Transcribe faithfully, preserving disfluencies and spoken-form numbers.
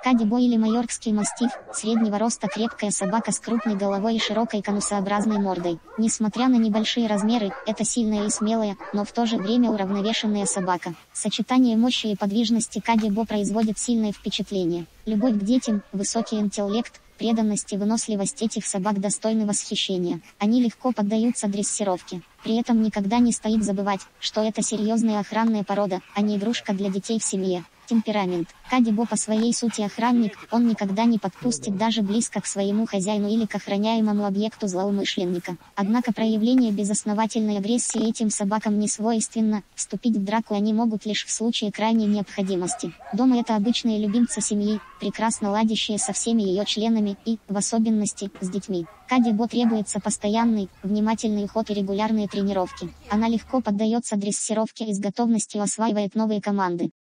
Кадибо или майоркский мастиф – среднего роста крепкая собака с крупной головой и широкой конусообразной мордой. Несмотря на небольшие размеры, это сильная и смелая, но в то же время уравновешенная собака. Сочетание мощи и подвижности Кадибо производит сильное впечатление. Любовь к детям, высокий интеллект, преданность и выносливость этих собак достойны восхищения. Они легко поддаются дрессировке. При этом никогда не стоит забывать, что это серьезная охранная порода, а не игрушка для детей в семье. Темперамент. Кадибо по своей сути охранник, он никогда не подпустит даже близко к своему хозяину или к охраняемому объекту злоумышленника. Однако проявление безосновательной агрессии этим собакам не свойственно, вступить в драку они могут лишь в случае крайней необходимости. Дома это обычные любимцы семьи, прекрасно ладящие со всеми ее членами и, в особенности, с детьми. Кадибо требуется постоянный, внимательный уход и регулярные тренировки. Она легко поддается дрессировке и с готовностью осваивает новые команды.